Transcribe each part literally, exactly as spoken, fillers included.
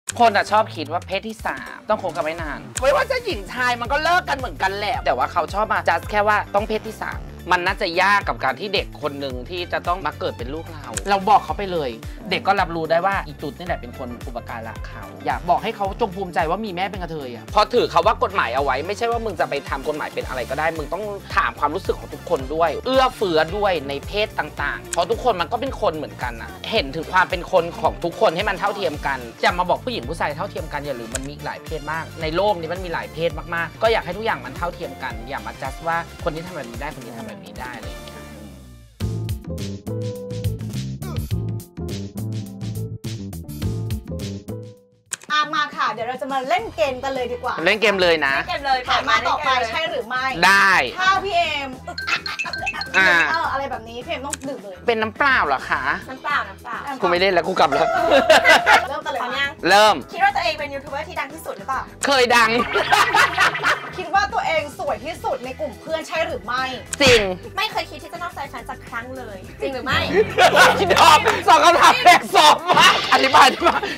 คนอะชอบคิดว่าเพศที่สามต้องคบกันไม่นานไม่ว่าจะหญิงชายมันก็เลิกกันเหมือนกันแหละแต่ว่าเขาชอบมาจัดแค่ว่าต้องเพศที่สามมันน่าจะยากกับการที่เด็กคนหนึ่งที่จะต้องมาเกิดเป็นลูกเราเราบอกเขาไปเลยเด็กก็รับรู้ได้ว่าอีจุดนี่แหละเป็นคนอุปการะเขาอยากบอกให้เขาจงภูมิใจว่ามีแม่เป็นกระเทยอะพอถือเขาว่ากฎหมายเอาไว้ไม่ใช่ว่ามึงจะไปทำกฎหมายเป็นอะไรก็ได้มึงต้องถามความรู้สึกของทุกคนด้วยเอื้อเฟื้อด้วยในเพศต่างๆเพราะทุกคนมันก็เป็นคนเหมือนกันนะเห็นถึงความเป็นคนของทุกคนให้มันเท่าเทียมกันจะมาบอกผู้หญิงผู้ชายเท่าเทียมกันอย่าลืมมันมีหลายเพศมากในโลกนี้มันมีหลายเพศมากๆก็อยากให้ทุกอย่างมันเท่าเทียมกันอย่ามาจัดว่าคนนี้ทำแบบนี้ได้คนนี้ทำแบบนี้ได้อะไรอย่างเงี้ยมาค่ะเดี๋ยวเราจะมาเล่นเกมกันเลยดีกว่าเล่นเกมเลยนะเล่นเกมเลยถามมาต่อไปใช่หรือไม่ได้ถ้าพี่เอมเอออะไรแบบนี้พี่เอมต้องดื่มเลยเป็นน้ำเปล่าเหรอคะน้ำเปล่าน้ำเปล่ากูไม่เล่นแล้วกูกลับแล้วเริ่มกันเลยยังเริ่มคิดว่าตัวเองเป็นยูทูบเบอร์ที่ดังที่สุดหรือเปล่าเคยดังคิดว่าตัวเองสวยที่สุดในกลุ่มเพื่อนใช่หรือไม่จริงไม่เคยคิดที่จะนอกใจแฟนสักครั้งเลยจริงหรือไม่คิดออกสองคำถามแปลกสอบมากอธิบายที่มา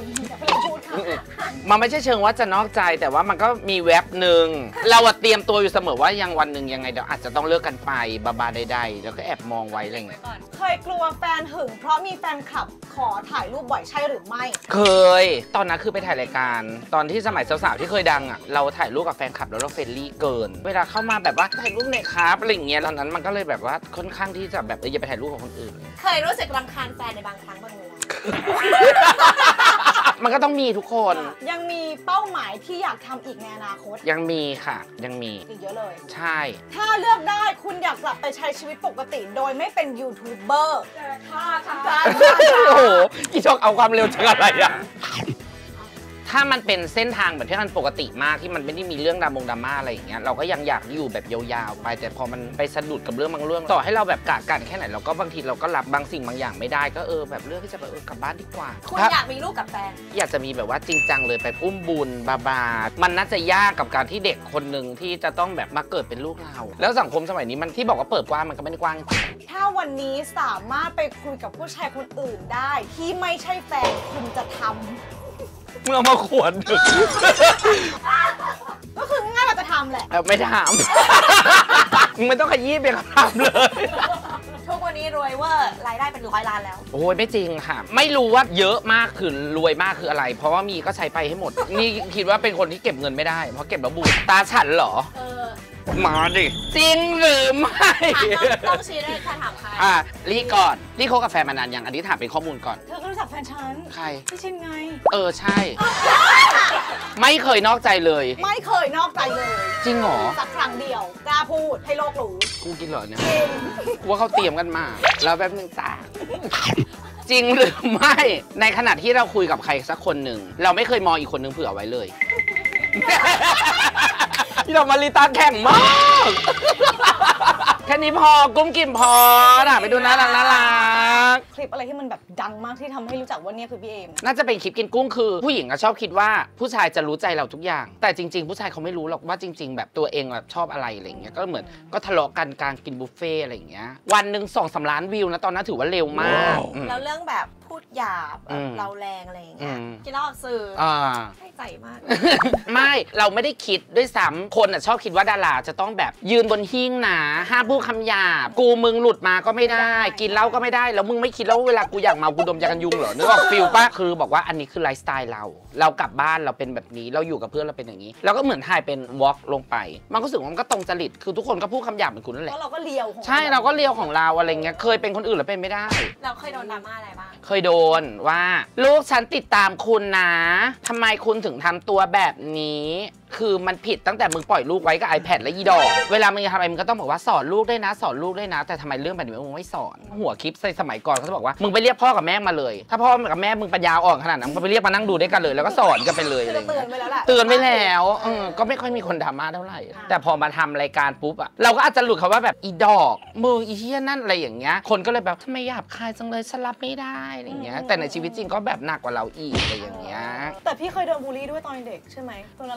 มันไม่ใช่เชิงว่าจะนอกใจแต่ว่ามันก็มีแว็บหนึ่งเราเตรียมตัวอยู่เสมอว่ายังวันหนึ่งยังไงเดี๋ยวอาจจะต้องเลิกกันไปบาบาใดๆแล้วก็แอบมองไว้อะไรเงี้ยเคยกลัวแฟนหึงเพราะมีแฟนคลับขอถ่ายรูปบ่อยใช่หรือไม่เคยตอนนั้นคือไปถ่ายรายการตอนที่สมัยสาวๆที่เคยดังอ่ะเราถ่ายรูปกับแฟนคลับแล้วเราเฟรนลี่เกินเวลาเข้ามาแบบว่าถ่ายรูปเนี่ยครับอะไรเงี้ยตอนนั้นมันก็เลยแบบว่าค่อนข้างที่จะแบบเอออย่าไปถ่ายรูปกับคนอื่นเคยรู้สึกรำคาญแฟนในบางครั้งบางเวลามันก็ต้องมีทุกคนยังมีเป้าหมายที่อยากทำอีกในอนาคตยังมีค่ะยังมีอีกเยอะเลยใช่ถ้าเลือกได้คุณอยากกลับไปใช้ชีวิตปกติโดยไม่เป็นยูทูบเบอร์ค่ะค่ะโอ้โหกี่ชอกเอาความเร็วจากอะไรอะถ้ามันเป็นเส้นทางแบบที่มันปกติมากที่มันไม่ได้มีเรื่องดรามงดราม่าอะไรอย่างเงี้ยเราก็ยังอยากอยู่แบบยาวๆไปแต่พอมันไปสะดุดกับเรื่องบางเรื่องต่อให้เราแบบกะกันแค่ไหนเราก็บางทีเราก็รับบางสิ่งบางอย่างไม่ได้ก็เออแบบเรื่องที่จะแบบเออกลับบ้านดีกว่าคุณอยากมีลูกกับแฟนอยากจะมีแบบว่าจริงจังเลยไปอุ้มบุญบาบามันน่าจะยากกับการที่เด็กคนหนึ่งที่จะต้องแบบมาเกิดเป็นลูกเราแล้วสังคมสมัยนี้มันที่บอกว่าเปิดกว้างมันก็ไม่ได้กว้างถ้าวันนี้สามารถไปคุยกับผู้ชายคนอื่นได้ที่ไม่ใช่แฟนคุณจะทำเมื่อมาขวนดึกก็คือง่ายๆเราจะทำแหละไม่ถามมึงไม่ต้องขยี้ไปทำเลยทุกวันนี้รวยเวอร์รายได้เป็นร้อยล้านแล้วโอ้ยไม่จริงค่ะไม่รู้ว่าเยอะมากคือรวยมากคืออะไร เพราะว่ามีก็ใช้ไปให้หมดนี่คิดว่าเป็นคนที่เก็บเงินไม่ได้เพราะเก็บแล้วบูดตาฉันเหรอเออมาดิจริงหรือไม่ต้องชี้ได้ค่ะถามใครอ่ะรีก่อนรีคบกับแฟนมานานยังอันนี้ถามเป็นข้อมูลก่อนเธอก็รู้จักแฟนฉันใครพี่ชินไงเออใช่ไม่เคยนอกใจเลยไม่เคยนอกใจเลยจริงเหรอสักครั้งเดียวกล้าพูดให้โลกรู้กูกินเหรอเนี่ยกูว่าเขาเตรียมกันมาแล้วแป๊บนึงตาจริงหรือไม่ในขณะที่เราคุยกับใครสักคนหนึ่งเราไม่เคยมองอีกคนนึงเผื่อไว้เลยที่เรามาลีตาแข็งมากแค่นี้พอกุ้มกิ่มพอน่ะไปดูน่ารักน่ารักคลิปอะไรที่มันแบบดังมากที่ทำให้รู้จักว่านี่คือพี่เอมน่าจะเป็นคลิปกินกุ้งคือผู้หญิงชอบคิดว่าผู้ชายจะรู้ใจเราทุกอย่างแต่จริงๆผู้ชายเขาไม่รู้หรอกว่าจริงๆแบบตัวเองแบบชอบอะไรอะไรเงี้ยก็เหมือนก็ทะเลาะกันการกินบุฟเฟ่อะไรเงี้ยวันหนึ่งสองสามล้านวิวนะตอนนั้นถือว่าเร็วมากแล้วเรื่องแบบพูดหยาบเราแรงอะไรอย่างเงี้ยกินเหล้าสื่อให้ใจมากไม่เราไม่ได้คิดด้วยซ้ำคนชอบคิดว่าดาราจะต้องแบบยืนบนหิ้งหนาห้ามพูดคำหยาบกูมึงหลุดมาก็ไม่ได้กินเหล้าก็ไม่ได้แล้วมึงไม่คิดแล้วเวลากูอยากเมากูดมยากันยุงเหรอนึกออกฟิลป่ะคือบอกว่าอันนี้คือไลฟ์สไตล์เราเรากลับบ้านเราเป็นแบบนี้เราอยู่กับเพื่อนเราเป็นอย่างนี้แล้วก็เหมือนถ่ายเป็นวอล์กลงไปมันก็รู้สึกว่ามันก็ตรงจริตคือทุกคนก็พูดคำหยาบเหมือนกูนั่นแหละเราก็เลียวใช่เราก็เลียวของเราอะไรเงี้ยเคยเป็นคนอื่นแล้วเป็นไม่ได้เราเคยโดนดราม่าอะไรบ้างเคยโดนว่าลูกฉันติดตามคุณนะทำไมคุณถึงทำตัวแบบนี้คือมันผิดตั้งแต่มึงปล่อยลูกไว้กับ iPad และยีดอกเวลามึงจะทำอะไรมึงก็ต้องบอกว่าสอนลูกได้นะสอนลูกได้นะแต่ทำไมเรื่องแบบนี้มึงไม่สอนหัวคลิปในสมัยก่อนเขาจะบอกว่ามึงไปเรียกพ่อกับแม่มาเลยถ้าพ่อกับแม่มึงปัญญาอ่อนขนาดนั้นมึงไปเรียกมานั่งดูด้วยกันเลยแล้วก็สอนกันไปเลยอะไรเงี้ยเตือนไปแล้วเออก็ไม่ค่อยมีคนดราม่าเท่าไหร่แต่พอมาทำรายการปุ๊บอะเราก็อาจจะหลุดคำว่าแบบอีดอกมึงอีเหี้ยนั่นอะไรอย่างเงี้ยคนก็เลยแบบทำไมหยาบคายจังเลยฉันรับไม่ได้อะไรเงี้ยแต่ในชีวิตจริงก็แบบหนักกว่าเราอีกอะไรอย่างเงี้ยแต่พี่เคยโดนบูลลี่ด้วยตอนเด็กใช่ไหมมันต้องโด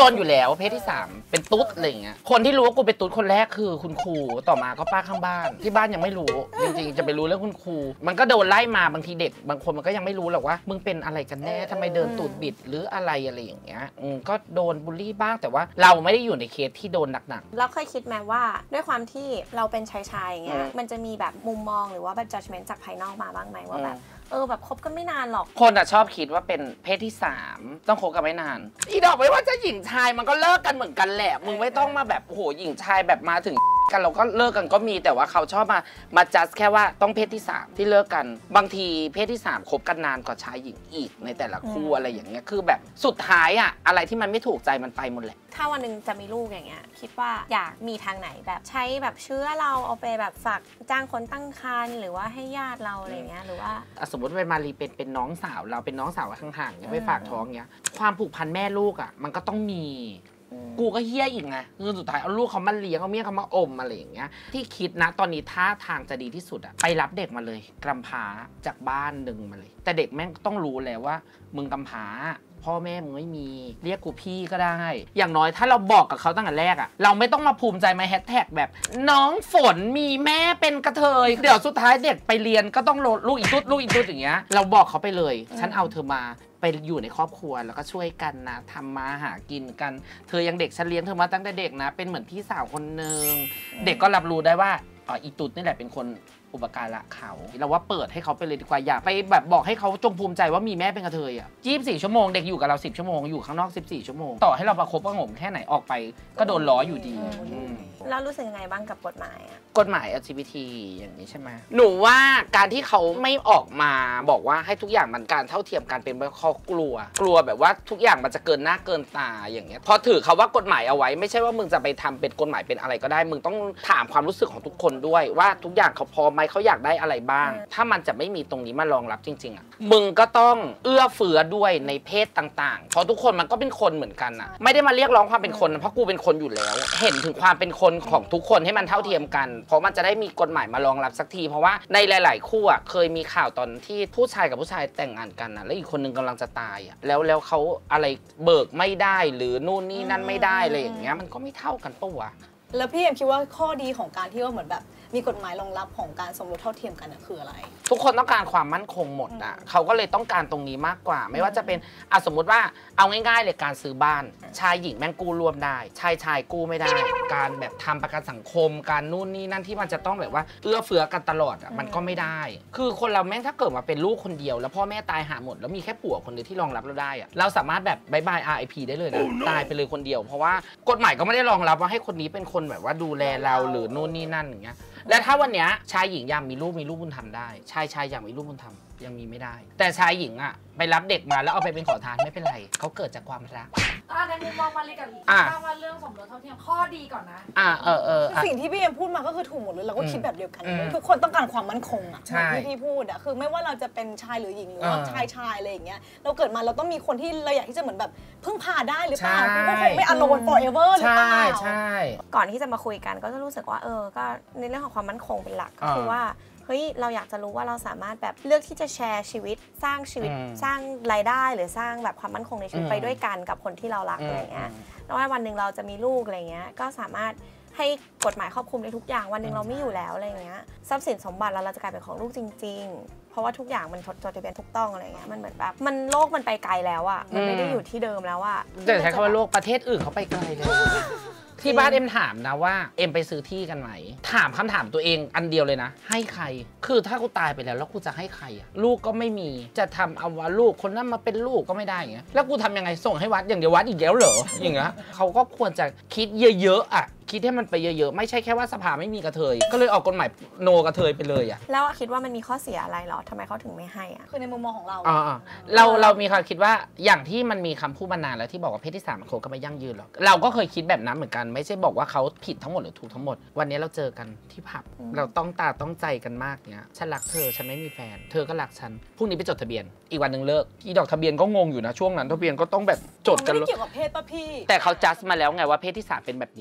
ดนอยู่แล้วเพศที่สามเป็นตุ๊ดอะไรเงี้ยคนที่รู้ว่ากูเป็นตุ๊ดคนแรกคือคุณครูต่อมาก็ป้าข้างบ้านที่บ้านยังไม่รู้จริงๆจะไปรู้เรื่องคุณครูมันก็โดนไล่มาบางทีเด็กบางคนมันก็ยังไม่รู้หรอกว่ามึงเป็นอะไรกันแน่ทำไมเดินตูดบิดหรืออะไรอะไรอย่างเงี้ยก็โดนบูลลี่บ้างแต่ว่าเราไม่ได้อยู่ในเคสที่โดนหนักๆเราเคยคิดไหมว่าด้วยความที่เราเป็นชายชายอย่างเงี้ยมันจะมีแบบมุมมองหรือว่าแบบ judgment จากภายนอกมาบ้างไหมว่าแบบเออแบบคบกันไม่นานหรอกคนอะชอบคิดว่าเป็นเพศที่สามต้องคบกันไม่นานอีดอกไม่ว่าจะหญิงชายมันก็เลิกกันเหมือนกันแหละมึงไม่ต้องมาแบบโอ้โหหญิงชายแบบมาถึงกันเราก็เลิกกันก็มีแต่ว่าเขาชอบมามาจัดแค่ว่าต้องเพศที่สามที่เลิกกันบางทีเพศที่สามคบกันนานกว่าชายหญิงอีกในแต่ละคู่อะไรอย่างเงี้ยคือแบบสุดท้ายอะอะไรที่มันไม่ถูกใจมันไปหมดแหละถ้าวันนึงจะมีลูกอย่างเงี้ยคิดว่าอยากมีทางไหนแบบใช้แบบเชื้อเราเอาไปแบบฝากจ้างคนตั้งครรภ์หรือว่าให้ญาติเราอะไรเงี้ยหรือว่าสมมติเป็นมารีเป็นเป็นน้องสาวเราเป็นน้องสาวห่างๆเนี่ยไปฝากท้องเงี้ยความผูกพันแม่ลูกอ่ะมันก็ต้องมีกูก็เฮี้ยอีกไงคือสุดท้ายเอาลูกเขามาเลี้ยงเอาเมียเขามาอมอะไรอย่างเงี้ยที่คิดนะตอนนี้ท่าทางจะดีที่สุดอะไปรับเด็กมาเลยกำพร้าจากบ้านหนึ่งมาเลยแต่เด็กแม่งต้องรู้แล้วว่ามึงกำพร้าพ่อแม่มึงไม่มีเรียกกูพี่ก็ได้อย่างน้อยถ้าเราบอกกับเขาตั้งแต่แรกอะเราไม่ต้องมาภูมิใจมาแฮชแท็กแบบน้องฝนมีแม่เป็นกระเทยเดี๋ยวสุดท้ายเด็กไปเรียนก็ต้องโหลดลูกอีกตุ๊ดลูกอีกตุ๊ดอย่างเงี้ยเราบอกเขาไปเลยฉันเอาเธอมาไปอยู่ในครอบครัวแล้วก็ช่วยกันนะทำมาหากินกันเธอยังเด็กฉันเลี้ยงเธอมาตั้งแต่เด็กนะเป็นเหมือนพี่สาวคนหนึ่งเด็กก็รับรู้ได้ว่าอ๋ออีตุ๊ดนี่แหละเป็นคนอุปการะเขาเราว่าเปิดให้เขาไปเลยดีกว่าอย่าไปแบบบอกให้เขาจงภูมิใจว่ามีแม่เป็นกระเทยอ่ะยี่สิบสี่ชั่วโมงเด็กอยู่กับเราสิบชั่วโมงอยู่ข้างนอกสิบสี่ชั่วโมงต่อให้เราประคบประงมแค่ไหนออกไปก็โดนล้ออยู่ดีแล้วรู้สึกยังไงบ้างกับกฎหมายอ่ะกฎหมาย แอล จี บี ที อย่างนี้ใช่ไหมหนูว่าการที่เขาไม่ออกมาบอกว่าให้ทุกอย่างมันการเท่าเทียมกันเป็นเพราะเขากลัวกลัวแบบว่าทุกอย่างมันจะเกินหน้าเกินตาอย่างเงี้ยพอถือเขาว่ากฎหมายเอาไว้ไม่ใช่ว่ามึงจะไปทำเป็นกฎหมายเป็นอะไรก็ได้มึงต้องถามความรู้สึกของทุกคนด้วยว่าทุกอย่างเขาพร้อมไหมเขาอยากได้อะไรบ้างถ้ามันจะไม่มีตรงนี้มารองรับจริงๆอ่ะมึงก็ต้องเอื้อเฟื้อด้วยในเพศต่างๆเพราะทุกคนมันก็เป็นคนเหมือนกันอ่ะไม่ได้มาเรียกร้องความเป็นคนเพราะกูเป็นคนอยู่แล้วเห็นถึงความเป็นคนของทุกคนให้มันเท่าเทียมกันเพราะมันจะได้มีกฎหมายมารองรับสักทีเพราะว่าในหลายๆคู่อ่ะเคยมีข่าวตอนที่ผู้ชายกับผู้ชายแต่งงานกันอ่ะแล้วอีกคนนึงกำลังจะตายอ่ะแล้วแล้วเขาอะไรเบิกไม่ได้หรือนู่นนี่นั่นไม่ได้อะไรอย่างเงี้ยมันก็ไม่เท่ากันปะวะแล้วพี่เอ็มคิดว่าข้อดีของการที่ว่าเหมือนแบบมีกฎหมายรองรับของการสมรสเท่าเทียมกันคืออะไรทุกคนต้องการความมั่นคงหมดอ่ะเขาก็เลยต้องการตรงนี้มากกว่าไม่ว่าจะเป็นอ่ะสมมุติว่าเอาง่ายๆเลยการซื้อบ้านชายหญิงแม่งกู้รวมได้ชายชายกู้ไม่ได้การแบบทำประกันสังคมการนู่นนี่นั่นที่มันจะต้องแบบว่าเอื้อเฟื้อกันตลอดอ่ะมันก็ไม่ได้คือคนเราแม่งถ้าเกิดมาเป็นลูกคนเดียวแล้วพ่อแม่ตายหาหมดแล้วมีแค่ผัวคนเดียวที่รองรับเราได้อ่ะเราสามารถแบบบายบาย อาร์ ไอ พี ได้เลยนะตายไปเลยคนเดียวเพราะว่ากฎหมายก็ไม่ได้รองรับว่าให้คนนี้เป็นคนแบบว่าดูแลเราหรือนู่นนี่นั่นอย่างเงี้ยและถ้าวันนี้ชายหญิงอยากมีลูกมีลูกบุญธรรมได้ชายชายอยากมีลูกบุญธรรมยังมีไม่ได้แต่ชายหญิงอ่ะไปรับเด็กมาแล้วเอาไปเป็นขอทานไม่เป็นไรเขาเกิดจากความรักอ่าในมุมมองมาเลยกับอ่าว่าเรื่องสมรสเท่าเทียมข้อดีก่อนนะอ่าเออเออสิ่งที่พี่เอ็มพูดมาก็คือถูกหมดเลยเราก็คิดแบบเดียวกันทุกคนต้องการความมั่นคงอ่ะที่พี่พูดอ่ะคือไม่ว่าเราจะเป็นชายหรือหญิงหรือว่าชายชายอะไรอย่างเงี้ยเราเกิดมาเราต้องมีคนที่เราอยากที่จะเหมือนแบบพึ่งพาได้หรือเปล่าคือก็คงไม่ alone forever หรือเปล่าใช่ก่อนที่จะมาคุยกันก็จะรู้สึกว่าเออก็ในเรื่องของความมั่นคงเป็นหลักก็คือว่าเฮ้ยเราอยากจะรู้ว่าเราสามารถแบบเลือกที่จะแชร์ชีวิตสร้างชีวิตสร้างรายได้หรือสร้างแบบความมั่นคงในชีวิตไปด้วยกันกับคนที่เรารักอะไรเงี้ยแล้วว่าวันหนึ่งเราจะมีลูกอะไรเงี้ยก็สามารถให้กฎหมายครอบคลุมในทุกอย่างวันหนึ่งเราไม่อยู่แล้วอะไรเงี้ยทรัพย์สินสมบัติเราเราจะกลายเป็นของลูกจริงๆเพราะว่าทุกอย่างมันจดทะเบียนถูกต้องอะไรเงี้ยมันเหมือนแบบมันโลกมันไปไกลแล้วอ่ะมันไม่ได้อยู่ที่เดิมแล้วอ่ะแต่ใช้คำว่าโลกประเทศอื่นเขาไปไกลเลยที่บ้านเอ็มถามนะว่าเอ็มไปซื้อที่กันไหมถามคำถามตัวเองอันเดียวเลยนะให้ใครคือถ้ากูตายไปแล้วแล้วกูจะให้ใครอะลูกก็ไม่มีจะทำเอาว่าลูกคนนั้นมาเป็นลูกก็ไม่ได้อย่างเงี้ยแล้วกูทำยังไงส่งให้วัดอย่างเดียววัดอีกแล้วเหรออย่างเงี้ยเขาก็ควรจะคิดเยอะๆอะคิดให้มันไปเยอะๆไม่ใช่แค่ว่าสภาไม่มีกระเทยก็เลยออกกฎหมายโนกระเทยไปเลยอะแล้วคิดว่ามันมีข้อเสียอะไรหรอทำไมเขาถึงไม่ให้อะคือในมุมมองของเราอ่าเราเรามีความคิดว่าอย่างที่มันมีคำพูดมานานแล้วที่บอกว่าเพศที่สามมันโคก็ไม่ยั่งยืนหรอกเราก็เคยคิดแบบนั้นเหมือนกันไม่ใช่บอกว่าเขาผิดทั้งหมดหรือถูกทั้งหมดวันนี้เราเจอกันที่ผับเราต้องตาต้องใจกันมากเนี้ยฉันรักเธอฉันไม่มีแฟนเธอก็รักฉันพรุ่งนี้ไปจดทะเบียนอีกวันหนึ่งเลิกอีดอกทะเบียนก็งงอยู่นะช่วงนั้นทะเบียนก็ต้องแบบจดกันไม่เกี่ยวกับเพศป่ะพี่แต่เขาจัดมาแล้วไงว่าเพศที่สามเป็นแบบนี้เอา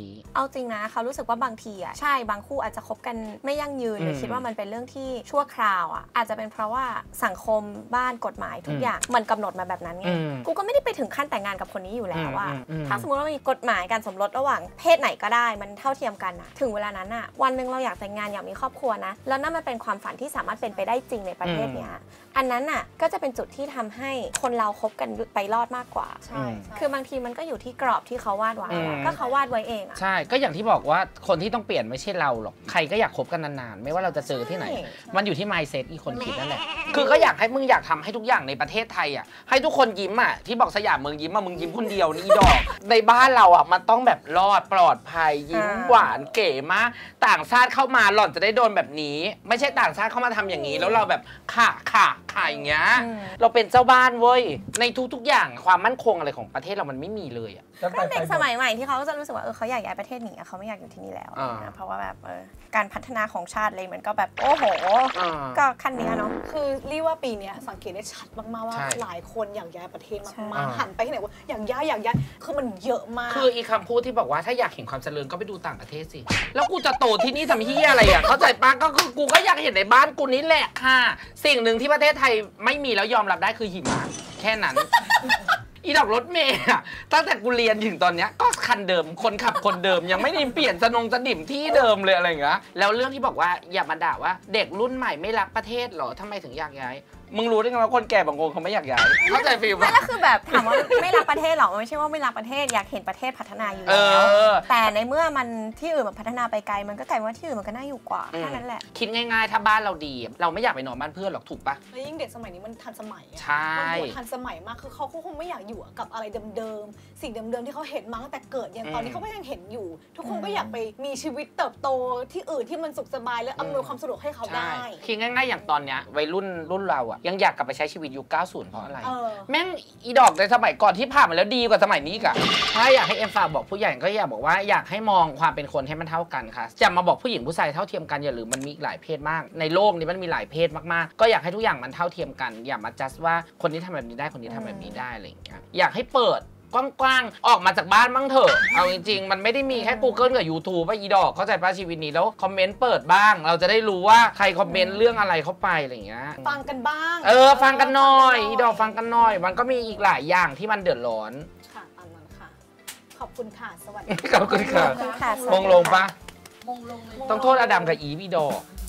จริงนะเขารู้สึกว่าบางทีอ่ะใช่บางคู่อาจจะคบกันไม่ยั่งยืนหรือคิดว่ามันเป็นเรื่องที่ชั่วคราวอ่ะอาจจะเป็นเพราะว่าสังคมบ้านกฎหมายทุกอย่างมันกำหนดมาแบบนั้นไงกูก็ไม่ได้ไปถึงขั้นแต่งงานกับคนนี้อยู่แล้วว่าถ้าสมมติว่ามีกฎหมายการสมรสระหว่างเพศไหนก็ได้มันเท่าเทียมกันนะถึงเวลานั้นอ่ะวันหนึ่งเราอยากแต่งงานอยากมีครอบครัวนะแล้วนั่นมันเป็นความฝันที่สามารถเป็นไปได้จริงในประเทศเนี้ยอันนั้นน่ะก็จะเป็นจุดที่ทำให้คนเราคบกันไปรอดมากกว่าใช่คือบางทีมันก็อยู่ที่กรอบที่เขาวาดไว้ก็เขาวาดไว้เองอ่ะใช่ก็อย่างที่บอกว่าคนที่ต้องเปลี่ยนไม่ใช่เราหรอกใครก็อยากคบกันนานๆไม่ว่าเราจะเจอที่ไหนมันอยู่ที่ mindset อีกคนคิดนั่นแหละคือก็อยากให้มึงอยากทำให้ทุกอย่างในประเทศไทยอ่ะให้ทุกคนยิ้มอ่ะที่บอกสยามเมืองยิ้มมามึงยิ้มคนเดียวนี่อีดอกในบ้านเราอ่ะมันต้องแบบรอดปลอดภัยยิ้มหวานเก๋มากต่างชาติเข้ามาหล่อนจะได้โดนแบบนี้ไม่ใช่ต่างชาติเข้ามาทำอย่างนี้แล้วเราแบบค่ะค่ะค่ะอย่างเงี้ยเราเป็นเจ้าบ้านเว้ยในทุกๆอย่างความมั่นคงอะไรของประเทศเรามันไม่มีเลยอ่ะก็เด็กสมัยใหม่ที่เขาจะรู้สึกว่าเออเขาอยากย้ายประเทศหนีเขาไม่อยากอยู่ที่นี่แล้วเพราะว่าแบบเออการพัฒนาของชาติเลยมันก็แบบโอ้โหก็ขั้นนี้เนาะคือรีว่าปีนี้สังเกตได้ชัดมากๆว่าหลายคนอยากย้ายประเทศมากๆหันไปที่ไหนว่าอยากย้ายอยากย้ายคือมันเยอะมากคืออีกคำพูดที่บอกว่าถ้าอยากเห็นความเจริญก็ไปดูต่างประเทศสิแล้วกูจะโตที่นี่ทำเฮียอะไรอ่ะเข้าใจปะก็คือกูก็อยากเห็นในบ้านกูนี่แหละค่ะสิ่งหนึ่งที่ประเทศไทยไม่มีแล้วยอมรับได้คือหิมะแค่นั้นอีดอกรถเมย์อะตั้งแต่กูเรียนถึงตอนเนี้ยก็คันเดิมคนขับคนเดิมยังไม่ได้เปลี่ยนสนงสนิมที่เดิมเลยอะไรอย่างเงี้ยแล้วเรื่องที่บอกว่าอย่ามาด่าว่าเด็กรุ่นใหม่ไม่รักประเทศหรอทำไมถึงอยากย้ายมึงรู้ได้ไงว่าคนแก่บางคนเขาไม่อยากย้ายเข้าใจฟีลไม่ก็คือแบบถามว่าไม่รักประเทศหรอไม่ใช่ว่าไม่รักประเทศอยากเห็นประเทศพัฒนาอยู่แล้วแต่ในเมื่อมันที่อื่นมันพัฒนาไปไกลมันก็กลายว่าที่อื่นมันก็น่าอยู่กว่าแค่นั้นแหละคิดง่ายๆถ้าบ้านเราดีเราไม่อยากไปนอนบ้านเพื่อนหรอกถูกปะแล้วยิ่งเด็กสมัยนี้มันทันสมัยใช่มันทันสมัยมากคือเขาคงไม่อยากอยู่กับอะไรเดิมๆสิ่งเดิมๆที่เขาเห็นมาตั้งแต่เกิดยันตอนนี้เขาก็ยังเห็นอยู่ทุกคนก็อยากไปมีชีวิตเติบโตที่อื่นที่มันสุขสบายและอำนวยความสะดวกให้เขาได้คิดง่ายๆอย่างตอนเนี้ยวัยรุ่นรุ่นเราอะยังอยากกลับไปใช้ชีวิตยุคเก้าสิบเพราะอะไรแม่งอีดอกในสมัยก่อนที่ผ่านมาแล้วดีกว่าสมัยนี้กะถ้าอยากให้เอ็มฝากบอกผู้ใหญ่ก็อยากบอกว่าอยากให้มองความเป็นคนให้มันเท่ากันค่ะจะมาบอกผู้หญิงผู้ชายเท่าเทียมกันอย่าลืมมันมีหลายเพศมากในโลกนี้มันมีหลายเพศมากๆก็อยากให้ทุกอย่างมันเท่าเทียมกันอย่ามาจัดว่าคนนี้ทำแบบนี้ได้คนนี้ทำแบบนี้ได้อะไรอย่างเงี้ยอยากให้เปิดกว้างๆออกมาจากบ้านบ้างเถอะเอาจริงๆมันไม่ได้มีแค่ Google กับ YouTube ป่ะอีดอกเข้าใจป่ะชีวิตนี้แล้วคอมเมนต์เปิดบ้างเราจะได้รู้ว่าใครคอมเมนต์เรื่องอะไรเข้าไปอะไรอย่างเงี้ยฟังกันบ้างเออฟังกันหน่อยอีดอกฟังกันหน่อยมันก็มีอีกหลายอย่างที่มันเดือดร้อนค่ะตามนั้นค่ะขอบคุณค่ะสวัสดีขอบคุณค่ะมงลงป่ะมงลงเลยต้องโทษอดัมกับอีฟอีดอก